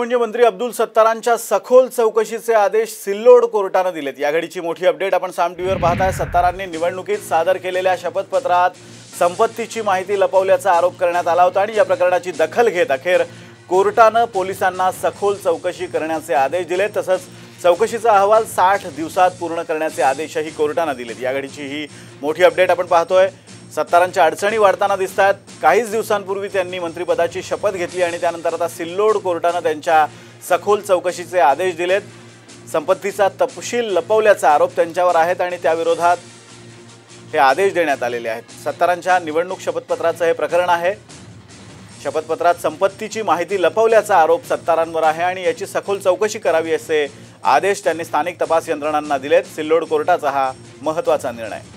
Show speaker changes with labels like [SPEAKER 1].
[SPEAKER 1] म्हणजे मंत्री अब्दुल सत्तारांच्या सखोल चौकशीचे आदेश सिल्लोड कोर्टाने दिलेत। या घडीची मोठी अपडेट आपण साम टीव्हीवर पाहताय। सत्तारांनी निवडणुकीत सादर केलेल्या शपथपत्रात संपत्तीची माहिती लपवल्याचा आरोप करण्यात आला होता आणि या प्रकरणाची दखल घेत अखेर कोर्टाने पोलिसांना सखोल चौकशी करण्याचे आदेश दिले। तसंच चौकशीचा अहवाल 60 दिवसात पूर्ण करण्याचे आदेशही कोर्टाने दिलेत। या घडीची ही मोठी अपडेट आपण पाहतोय। सत्तारांच्या अडचणी वाढताना दिसतात। काहीच दिवसांपूर्वी त्यांनी मंत्रिपदाची शपथ घेतली आणि त्यानंतर आता सिल्लोड कोर्टाने त्यांच्या सखोल चौकशीचे आदेश दिलेत। संपत्तीचा तपशील लपवल्याचा आरोप त्यांच्यावर आहेत आणि त्याविरोधात हे आदेश देण्यात आलेले आहेत। सत्तारांच्या निवडणूक शपथपत्राचे हे प्रकरण आहे। शपथपत्रात संपत्तीची माहिती लपवल्याचा आरोप सत्तारांवर आहे आणि याची सखोल चौकशी करावी असे आदेश त्यांनी स्थानिक तपास यंत्रणांना दिलेत। सिल्लोड कोर्टाचा हा महत्त्वाचा निर्णय।